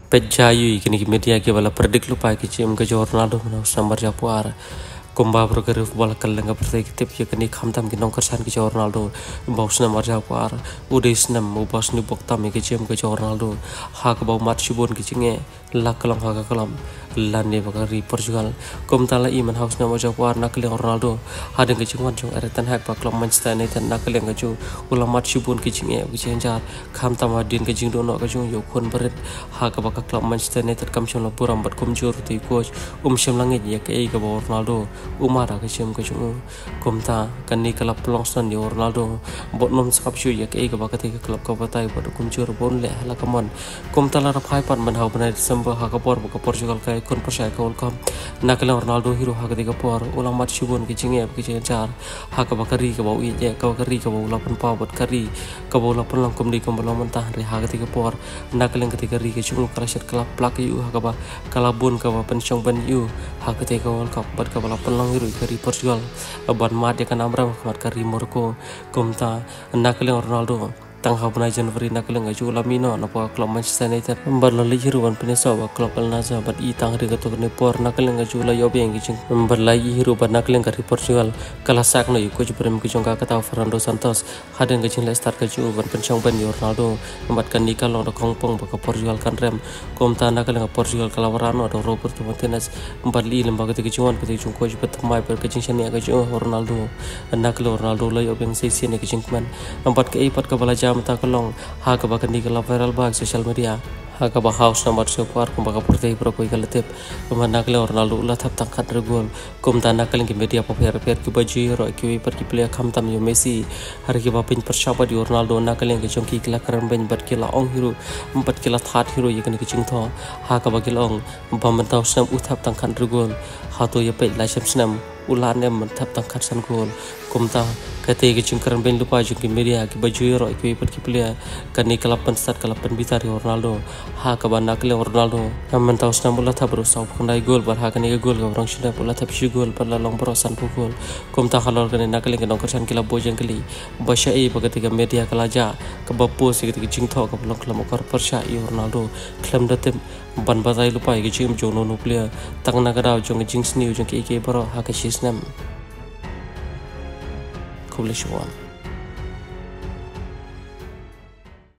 Pejayu kini media ke bala predik lupa ke cim ke Ronaldo mana sambar japuar kumba bergerak bola kaleng berarti kita ya kini khamtam ke nongkar san ke Ronaldo baus nambar japuar udah senam ubas ni boktam ke cim ke Ronaldo hak bau mat shibun ke cinge lak kalam hak kalam lande bakari Portugal kum tala iman haus nambar japuar nak kaleng Ronaldo ada ke cingwan jong eretan hak baklam Manchester United nak kaleng ke ju ulam mat shibun ke cinge ke cenjar khamtam adin ke jing dono ke jong yukun berit hak bakal klub Manchester United kam chon puram bat kum jor ti coach sham langit ya ke ga Ronaldo umara ke chim ke chung kumta kan ni klub Longson yo Ronaldo bot nom sakap chu ya ke ga bakati ke klub ka batai bat kum jor bon le hala kamon kumta la rapai pan man hau bana December ha ka por ka Portugal ka kon pasai ka kam nakala Ronaldo hero ha ka de ka por ulam mat shibun ke chinge ke cenjar ha ka bakari ka bau ya ka bakari ka bau la pan pa bat kari ka bau la pan lang kum di kum bala mentah re ha ka de ka por nakala ke kari ke chung kala shat kala plak yu ha ka ba kala bun ka ba penchong ban yu ha ka te ka World Cup bat ka bala pelang hiru kari Portugal ban mat ya kan amram mat kari Morocco kumta nakala Ronaldo tang habna Januari nakala ngaju lamino na pa klub Manchester United berlali hiruan penesa wa klub Al Nassr bat i tang riga to ne por nakala ngaju la yobe ngi ching berlai hiru bat nakala kari Portugal kala sak no yu ko jubrem ki chonga kata Fernando Santos haden ngi ching la start ka ju ban penchong ban Ronaldo bat kan nikal lo kongpong ba Portugal kan rem kumta nakala Portugal kala warano do Roberto Martinez berli lembaga te kichuan pete chung ko bat mai per ke ching shania ka ju Ronaldo nakala Ronaldo la yobe ngi sei ne ki ching man bat ke ipat ka bala mata kolong ha ka bakan di kala viral bag social media ha ka ba house nomor separ kum baka purtei pro koi kaletep kumana kala Ronaldo la thap tang khat regol kum tana kala ki media pa per ki baji ro ki per ki player kham tam yo Messi har ki ba pin persaba di Ronaldo na kala ki chongki kala karan ben bat kila ong hero bat kila that hero ye kan ki ching tho ha ka ba kilong ba man taw sam u thap tang khat regol ha to ye pe la sam snam ulan ne man thap tang khat san gol kumta kate ke chingkaran ben lupa jung ki media ki baju ro ki per ki player kan ni kala pan start kala pan bitar Ronaldo ha ka ba nakle Ronaldo man taw snam ula thap ro saw phundai gol bar ha kan ni gol ga rong shina ula thap shi gol par la long bro san pu gol kumta khalor kan nakle ke nong kan kila bojang kali basha e bagati ga media kala ja ka ba post ki ching tho ka long klam kar par sha Ronaldo klam datem ban bazai lupa ki chim jono no player tang na ga jong jing sniu jong ki bro ha ka shisnam Coolish one.